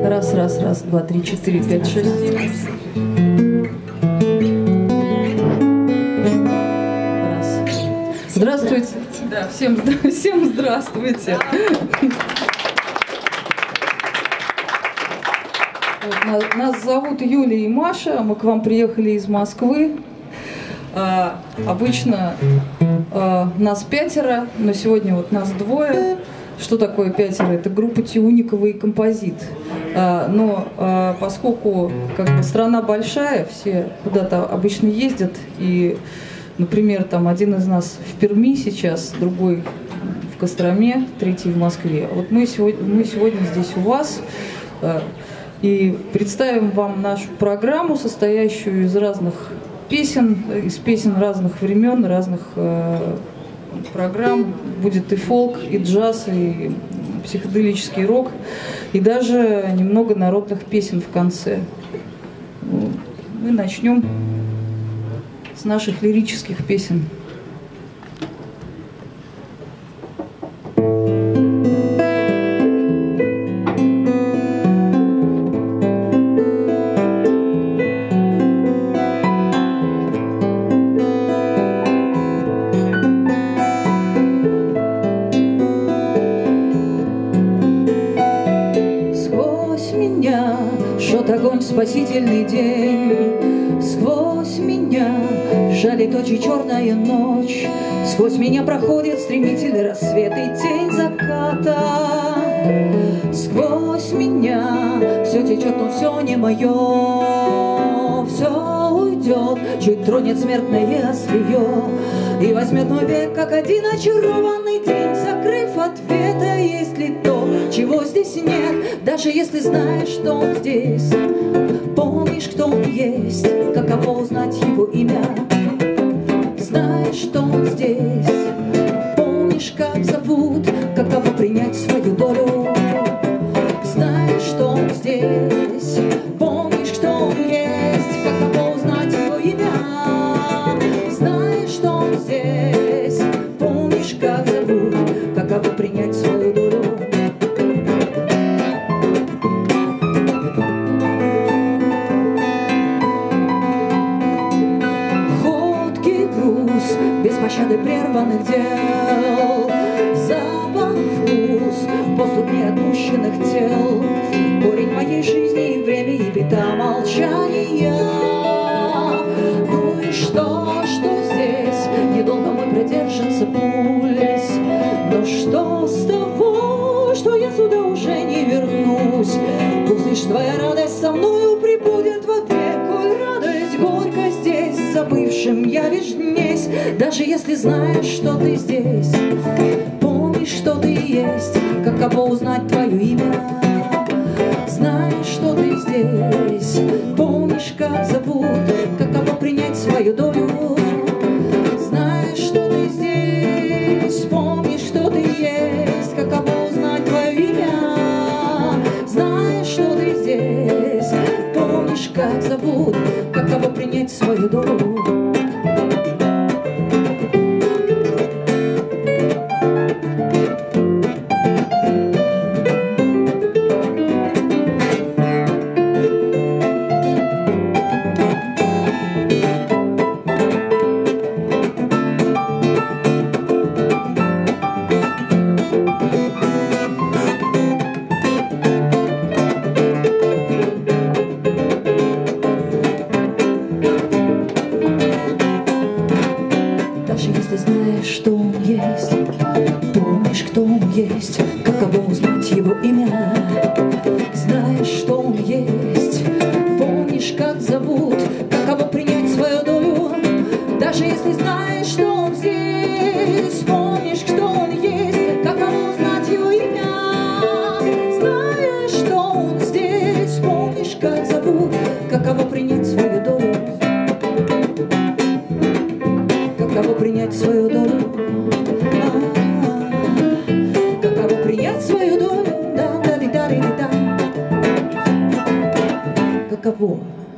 Раз, раз, раз, два, три, четыре, пять, шесть, семь. Раз. Здравствуйте. Да, всем здравствуйте. Вот, нас зовут Юля и Маша. Мы к вам приехали из Москвы. Обычно нас 5, но сегодня вот нас 2. Что такое 5? Это группа Тюникова и Композит. Но поскольку как бы страна большая, все куда-то обычно ездят, и, например, там один из нас в Перми сейчас, другой в Костроме, третий в Москве. Вот мы сегодня здесь у вас и представим вам нашу программу, состоящую из разных песен, из песен разных времен, разных программ. Будет и фолк, и джаз, и психоделический рок, и даже немного народных песен в конце. Мы начнем с наших лирических песен. Огонь, спасительный день, сквозь меня жалит очень черная ночь, сквозь меня проходит стремительный рассвет и тень заката. Сквозь меня все течет, но все не мое, все уйдет, чуть тронет смертное острие и возьмет мой век, как один очарованный день, закрыв ответа, есть ли то, чего здесь нет, даже если знаешь, что он здесь. Помнишь, кто он есть, каково узнать его имя? Знаешь, что он здесь. Помнишь, как зовут, каково принять свою долю? Знаешь, что он здесь. Помнишь, кто он есть, каково узнать его имя? Знаешь, что он здесь. Помнишь, как зовут, каково принять свою долю? Без пощады прерванных дел, запах, вкус, поступ неотпущенных тел, корень моей жизни и время, и беда молчания. Ну и что здесь, недолго мой продержится пульс, но что с того, что я сюда уже не вернусь? Пусть лишь твоя радость со мною прибудет вовек, коль радость горько здесь, забывшим я лишь днесь. Даже если знаешь, что ты здесь, помнишь, что ты есть, каково узнать твое имя? Знаешь, что ты здесь, помнишь, как зовут, каково принять свою долю? Знаешь, что ты здесь, помнишь, что ты есть, каково узнать твое имя? Знаешь, что ты здесь, помнишь, как зовут, каково принять свою долю? Если знаешь, что он есть, помнишь, кто он есть, каково узнать его имя? Знаешь, что он есть, помнишь, как зовут, каково принять свою долю? Даже если знаешь, что он здесь, помнишь, кто он есть, каково узнать его имя? Знаешь, что он здесь, помнишь, как зовут, каково принять свою долю? Каково принять свою долю? Каково принять свою долю? Да. Каково?